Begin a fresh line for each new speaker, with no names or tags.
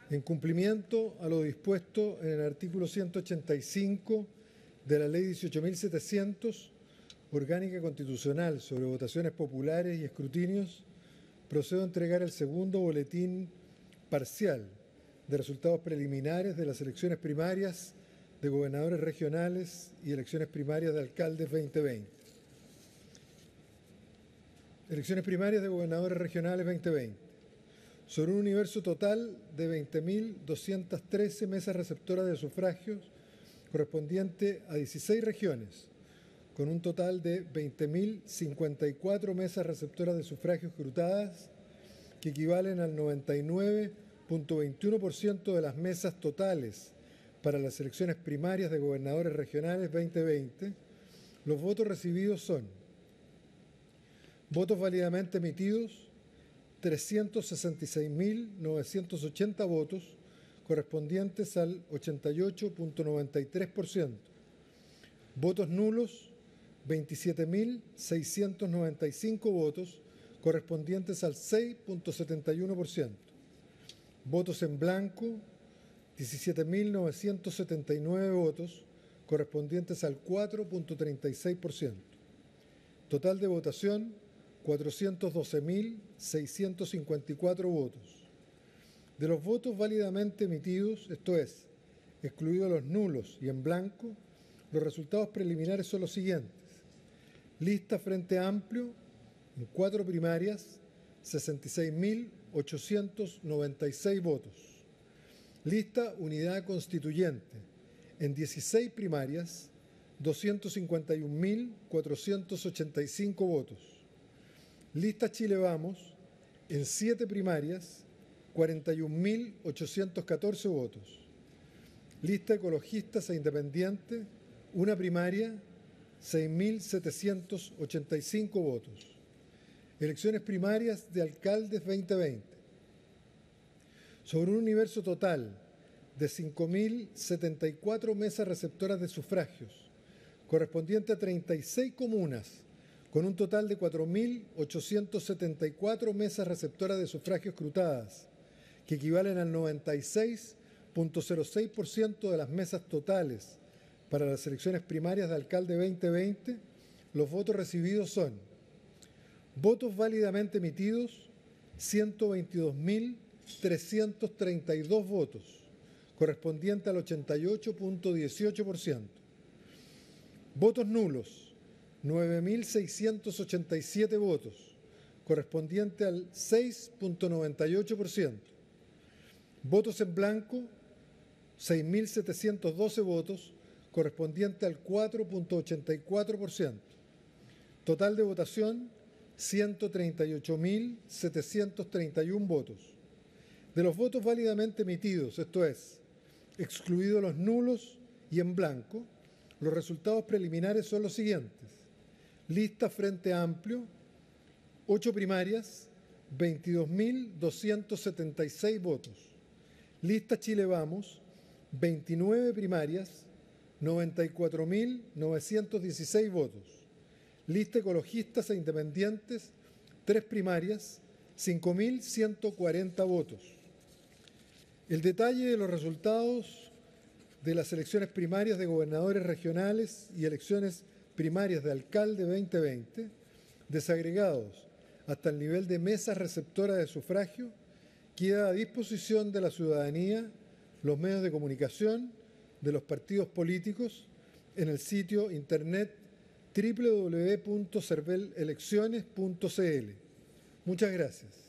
En cumplimiento a lo dispuesto en el artículo 185 de la Ley 18.700, Orgánica Constitucional sobre votaciones populares y escrutinios, procedo a entregar el segundo boletín parcial de resultados preliminares de las elecciones primarias de gobernadores regionales y elecciones primarias de alcaldes 2020. Elecciones primarias de gobernadores regionales 2020. Sobre un universo total de 20.213 mesas receptoras de sufragios correspondiente a 16 regiones, con un total de 20.054 mesas receptoras de sufragios escrutadas, que equivalen al 99.21% de las mesas totales para las elecciones primarias de gobernadores regionales 2020, los votos recibidos son: votos válidamente emitidos, 366.980 votos, correspondientes al 88.93%. Votos nulos, 27.695 votos, correspondientes al 6.71%. Votos en blanco, 17.979 votos, correspondientes al 4.36%. Total de votación, 412.654 votos. De los votos válidamente emitidos, esto es, excluidos los nulos y en blanco, los resultados preliminares son los siguientes. Lista Frente Amplio, en 4 primarias, 66.896 votos. Lista Unidad Constituyente, en 16 primarias, 251.485 votos. Lista Chile Vamos, en 7 primarias, 41.814 votos. Lista Ecologistas e Independientes, 1 primaria, 6.785 votos. Elecciones primarias de alcaldes 2020. Sobre un universo total de 5.074 mesas receptoras de sufragios, correspondiente a 36 comunas, con un total de 4.874 mesas receptoras de sufragio escrutadas, que equivalen al 96.06% de las mesas totales para las elecciones primarias de alcalde 2020, los votos recibidos son: votos válidamente emitidos, 122.332 votos, correspondiente al 88.18%. Votos nulos, 9.687 votos, correspondiente al 6.98%. Votos en blanco, 6.712 votos, correspondiente al 4.84%. Total de votación, 138.731 votos. De los votos válidamente emitidos, esto es, excluidos los nulos y en blanco, los resultados preliminares son los siguientes. Lista Frente Amplio, 8 primarias, 22.276 votos. Lista Chile Vamos, 29 primarias, 94.916 votos. Lista Ecologistas e Independientes, 3 primarias, 5.140 votos. El detalle de los resultados de las elecciones primarias de gobernadores regionales y elecciones primarias de alcalde 2020, desagregados hasta el nivel de mesas receptoras de sufragio, queda a disposición de la ciudadanía, los medios de comunicación, de los partidos políticos, en el sitio internet www.cervelecciones.cl. Muchas gracias.